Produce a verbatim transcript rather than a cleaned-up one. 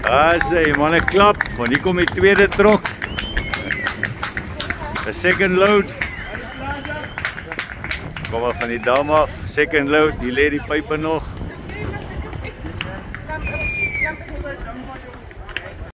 Ah, sê, man, 'n klap, want hier kom die tweede trok. A second load. Kom maar van die dam af, second load, hier lê die pype nog.